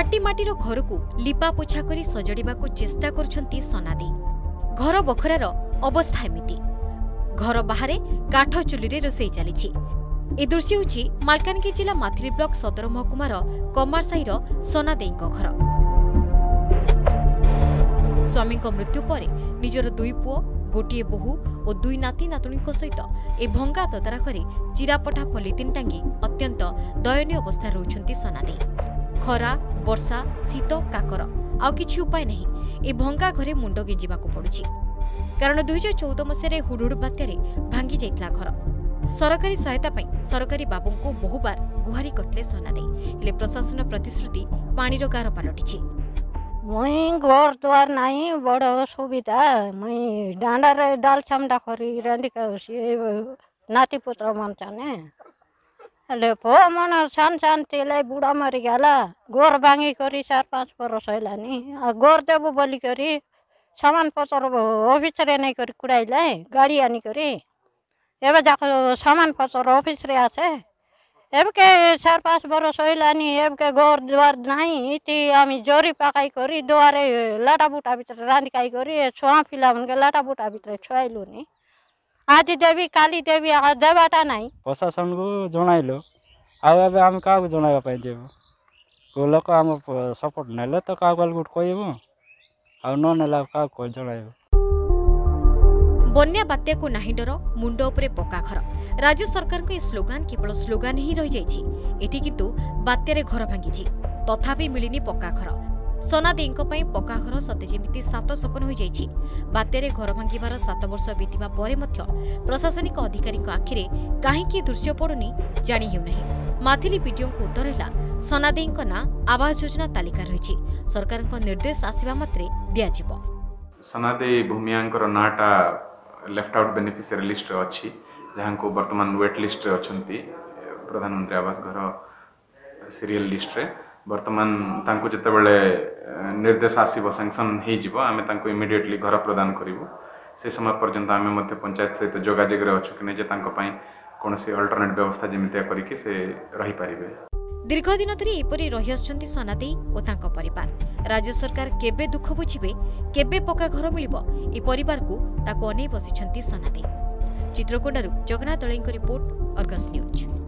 माटीर घर को लिपा पोछा करी सजड़ा को चेष्टा करछंती सनादी। घर बखरार अवस्था एमिति। घर बाहर काठ चुली रोसई चली। ए दृश्य होछि मालकानगिरी जिला माथिरी ब्लॉक सदर महकुमार कमारसाहीर सनादेई घर। स्वामी मृत्यु पर निजर दुई पुओ गोटे बोहू और दुई नाती नातुणी सहित ए भंगा तदारा घरे चिरापटा पॉलिथिन टांगी अत्यंत दयनीय अवस्था रोचंती सनादेई। खरा वर्षा शीत काकर आउ किछि उपाय नहीं ए भंगा घरे मुंड गेंजिबा को पड़ुछि। कारण 2014 मसीह हुडहुड बात्यारे भांगी जाइतला घर। सरकारी सहायता पाई सरकारी बाबू को बहुबार गुहारी करथिले सनादेई, हेले प्रशासन प्रतिश्रुति पानीर गार पलटिछि। मुई घर द्वार नहीं बड़ सुविधा मुई डांडा डाल छामडा करी रांधिका नाती पुत्र मन चाने हेले पो मन सान सान तेलाई बुढ़ा मरी गला गोर भांगी करी 4-5 बरस हैलानी गोर देबो बोली करी सामान पतर ऑफिस रे नहीं करी कुड़ाइले गाड़ी आनी करी एबे जाको सामान पतर ऑफिस रे आछे एब के 4-5 बरस हैलानी एब के घर द्वार नहीं ती आमी जोरी पकाई करी दुआरे लाटा बुटा भितर रांधिकाई करी छुआ पिला मन के लाटा बुटा भितर छुआइलुनी आज देवी काली देवी देवाटा नहीं प्रशासन को जणाइलो आउ एबे हम का को जणाइबा पाइ देबो को लोक हम सपोर्ट नेले तो का गल गुट कहबो आउ न नेला का को जणाइबो। बन्या बात्या को नाही डर मुंड उपरे पक्का घर। राज्य सरकार को स्लोगान केवल स्लोगान ही रही जाइछि। एठी किंतु बात्यारे घर भांगिछि तथापि मिलिनी पक्का घर। सनादेईଙ୍କ ପାଇଁ पक्का घर सते जेमिति सात सपन होई जाइछि। बात्यारे घर भांगिबार 7 वर्ष बीतिबा परे मध्य प्रशासनिक अधिकारीଙ୍କ आखिरे काहेकि दृश्य पडुनी जानि हेउ नाही। माथिली वीडियोଙ୍କୁ उत्तर ହେଲା सनादेईଙ୍କ ना आवास योजना तालिका रहिछि। सरकारଙ୍କ निर्देश आसीबा मात्रे दिया जिवो। सनादेई भूमियांकर नाटा लेफ्ट आउट बेनिफिशियरी लिस्ट अच्छी जहाँ को वर्तमान वेट लिस्ट अच्छी प्रधानमंत्री आवास घर सीरियल लिस्ट रे वर्तमान तांको जेतेबेले निर्देश आसीबो सैंक्शन हे जिवो आमे तांको इमिडिएटली घर प्रदान करिवो। से समय पर्यंत आमे मध्य पंचायत सहित जोगाजोग रे अछु कि नै जे तांको पई कोनोसी अल्टरनेट व्यवस्था जेमितिया करिकि से रही पारिबे। दीर्घ दिन धरी एपरी रही आछंती सनादेई और तांको परिवार। राज्य सरकार केबे दुख बुझिबे केबे पक्का घर मिलिबो ए परिवार को ताको अनै बसिछंती सनादेई। चित्रकोंडारू जगन्नाथ दळेंको रिपोर्ट, अर्गस न्यूज।